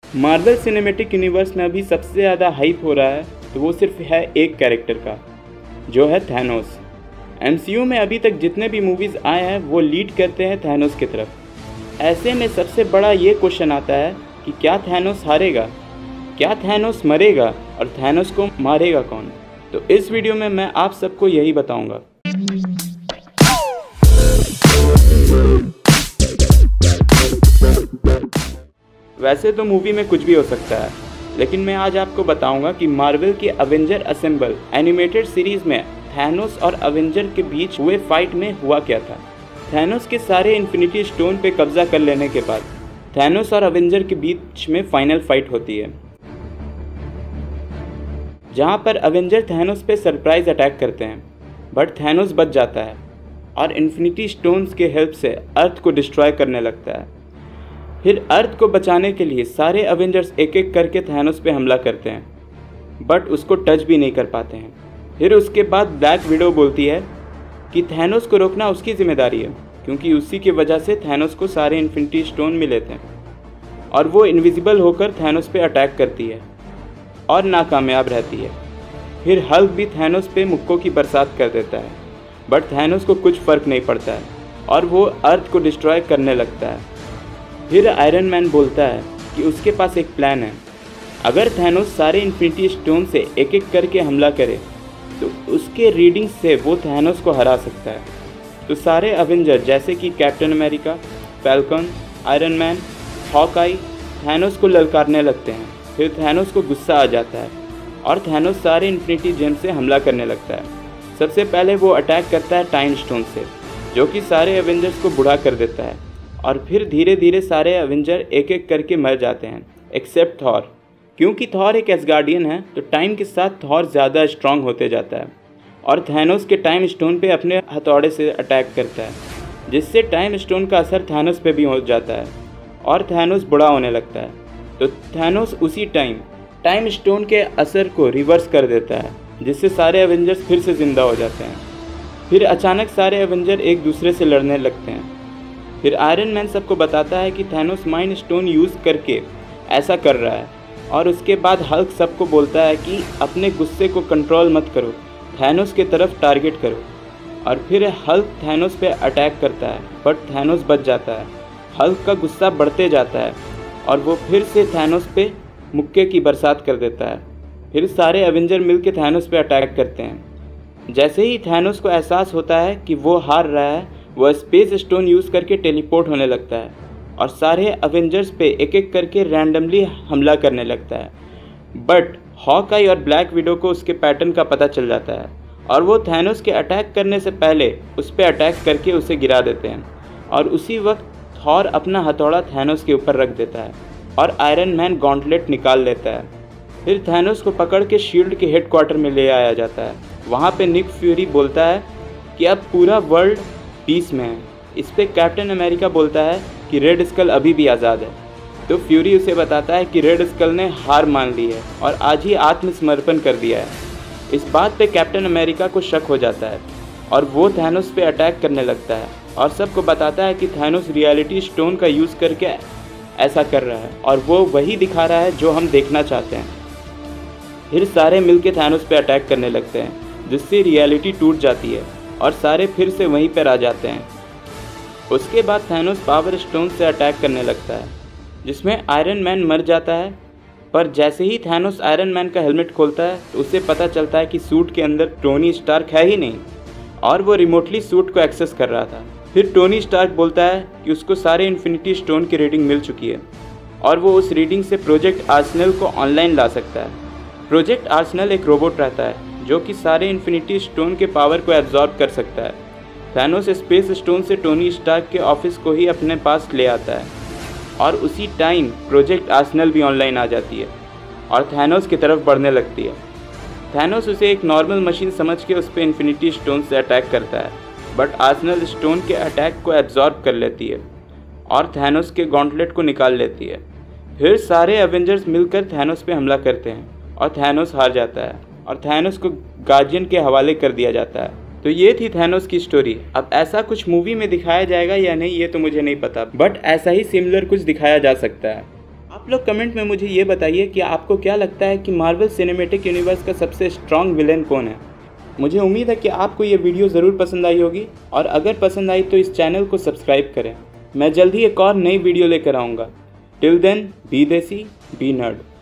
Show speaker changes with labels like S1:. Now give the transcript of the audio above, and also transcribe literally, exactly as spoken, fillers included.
S1: Marvel cinematic universe में अभी सबसे ज़्यादा हाइप हो रहा है तो वो सिर्फ है एक कैरेक्टर का, जो है थैनोस। एमसीयू में अभी तक जितने भी मूवीज़ आए हैं वो लीड करते हैं थैनोस की तरफ। ऐसे में सबसे बड़ा ये क्वेश्चन आता है कि क्या थैनोस हारेगा, क्या थैनोस मरेगा और थैनोस को मारेगा कौन। तो इस वीडियो में मैं आप सबको यही बताऊंगा। वैसे तो मूवी में कुछ भी हो सकता है, लेकिन मैं आज आपको बताऊंगा कि मार्वल की अवेंजर असेंबल एनिमेटेड सीरीज में थैनोस और अवेंजर के बीच हुए फाइट में हुआ क्या था। थैनोस के सारे इन्फिनिटी स्टोन पे कब्जा कर लेने के बाद थैनोस और अवेंजर के बीच में फाइनल फाइट होती है, जहां पर अवेंजर थैनोस पे सरप्राइज अटैक करते हैं, बट थैनोस बच जाता है और इन्फिनिटी स्टोन्स के हेल्प से अर्थ को डिस्ट्रॉय करने लगता है। फिर अर्थ को बचाने के लिए सारे अवेंजर्स एक एक करके थैनोस पे हमला करते हैं, बट उसको टच भी नहीं कर पाते हैं। फिर उसके बाद ब्लैक विडो बोलती है कि थैनोस को रोकना उसकी जिम्मेदारी है, क्योंकि उसी की वजह से थैनोस को सारे इन्फिनिटी स्टोन मिले थे, और वो इनविजिबल होकर थैनोस पे अटैक करती है और नाकामयाब रहती है। फिर हल्क भी थैनोस पे मुक्कों की बरसात कर देता है, बट थैनोस को कुछ फ़र्क नहीं पड़ता है और वो अर्थ को डिस्ट्रॉय करने लगता है। फिर आयरन मैन बोलता है कि उसके पास एक प्लान है। अगर थैनोस सारे इन्फिनिटी स्टोन से एक एक करके हमला करे तो उसके रीडिंग से वो थैनोस को हरा सकता है। तो सारे अवेंजर जैसे कि Captain America, Falcon, Iron Man, Hawkeye Thanos को ललकारने लगते हैं। फिर थैनोस को गुस्सा आ जाता है और थैनोस सारे इन्फिनिटी जेम से हमला करने लगता है। सबसे पहले वो अटैक करता है टाइम स्टोन से, जो कि सारे अवेंजर्स को बूढ़ा कर देता है, और फिर धीरे धीरे सारे अवेंजर एक एक करके मर जाते हैं एक्सेप्ट थॉर। क्योंकि थॉर एक एसगार्डियन है तो टाइम के साथ थॉर ज़्यादा स्ट्रांग होते जाता है और थैनोस के टाइम स्टोन पे अपने हथौड़े से अटैक करता है, जिससे टाइम स्टोन का असर थैनोस पे भी हो जाता है और थैनोस बूढ़ा होने लगता है। तो थैनोस उसी टाइम टाइम स्टोन के असर को रिवर्स कर देता है, जिससे सारे अवेंजर्स फिर से ज़िंदा हो जाते हैं। फिर अचानक सारे अवेंजर एक दूसरे से लड़ने लगते हैं। फिर आयरन मैन सबको बताता है कि थैनोस माइंड स्टोन यूज़ करके ऐसा कर रहा है, और उसके बाद हल्क सबको बोलता है कि अपने गुस्से को कंट्रोल मत करो, थैनोस के तरफ टारगेट करो। और फिर हल्क थैनोस पे अटैक करता है, बट थैनोस बच जाता है। हल्क का गुस्सा बढ़ते जाता है और वो फिर से थैनोस पे मुक्के की बरसात कर देता है। फिर सारे अवेंजर मिलकर थैनोस पे अटैक करते हैं। जैसे ही थैनोस को एहसास होता है कि वो हार रहा है, वह स्पेस स्टोन यूज़ करके टेलीपोर्ट होने लगता है और सारे अवेंजर्स पे एक एक करके रैंडमली हमला करने लगता है। बट हॉकआई और ब्लैक विडो को उसके पैटर्न का पता चल जाता है और वो थैनोस के अटैक करने से पहले उस पर अटैक करके उसे गिरा देते हैं। और उसी वक्त थॉर अपना हथौड़ा थैनोस के ऊपर रख देता है और आयरन मैन गॉन्टलेट निकाल लेता है। फिर थैनोस को पकड़ के शील्ड के हेड क्वार्टर में ले आया जाता है। वहाँ पे निक फ्यूरी बोलता है कि अब पूरा वर्ल्ड पीस में है। इस पे कैप्टन अमेरिका बोलता है कि रेड स्कल अभी भी आज़ाद है। तो फ्यूरी उसे बताता है कि रेड स्कल ने हार मान ली है और आज ही आत्मसमर्पण कर दिया है। इस बात पे कैप्टन अमेरिका को शक हो जाता है और वो थैनोस पे अटैक करने लगता है और सबको बताता है कि थैनोस रियलिटी स्टोन का यूज़ करके ऐसा कर रहा है और वो वही दिखा रहा है जो हम देखना चाहते हैं। फिर सारे मिलके थैनोस पे अटैक करने लगते हैं, जिससे रियलिटी टूट जाती है और सारे फिर से वहीं पर आ जाते हैं। उसके बाद थैनोस पावर स्टोन से अटैक करने लगता है, जिसमें आयरन मैन मर जाता है। पर जैसे ही थैनोस आयरन मैन का हेलमेट खोलता है तो उसे पता चलता है कि सूट के अंदर टोनी स्टार्क है ही नहीं और वो रिमोटली सूट को एक्सेस कर रहा था। फिर टोनी स्टार्क बोलता है कि उसको सारे इन्फिनिटी स्टोन की रीडिंग मिल चुकी है और वो उस रीडिंग से प्रोजेक्ट आर्सेनल को ऑनलाइन ला सकता है। प्रोजेक्ट आर्सेनल एक रोबोट रहता है जो कि सारे इन्फिनिटी स्टोन के पावर को एब्जॉर्ब कर सकता है। थैनोस स्पेस स्टोन से टोनी स्टार्क के ऑफिस को ही अपने पास ले आता है और उसी टाइम प्रोजेक्ट आर्सेनल भी ऑनलाइन आ जाती है और थैनोस की तरफ बढ़ने लगती है। थैनोस उसे एक नॉर्मल मशीन समझ के उस पर इन्फिनिटी स्टोन से अटैक करता है, बट आर्सेनल स्टोन के अटैक को एब्जॉर्ब कर लेती है और थैनोस के गॉन्टलेट को निकाल लेती है। फिर सारे एवेंजर्स मिलकर थैनोस पे हमला करते हैं और थैनोस हार जाता है और थैनोस को गार्जियन के हवाले कर दिया जाता है। तो ये थी थैनोस की स्टोरी। अब ऐसा कुछ मूवी में दिखाया जाएगा या नहीं ये तो मुझे नहीं पता, बट ऐसा ही सिमिलर कुछ दिखाया जा सकता है। आप लोग कमेंट में मुझे ये बताइए कि आपको क्या लगता है कि मार्वल सिनेमैटिक यूनिवर्स का सबसे स्ट्रॉन्ग विलेन कौन है। मुझे उम्मीद है कि आपको ये वीडियो ज़रूर पसंद आई होगी, और अगर पसंद आई तो इस चैनल को सब्सक्राइब करें। मैं जल्द ही एक और नई वीडियो लेकर आऊँगा। Till then, be desi, be nerd.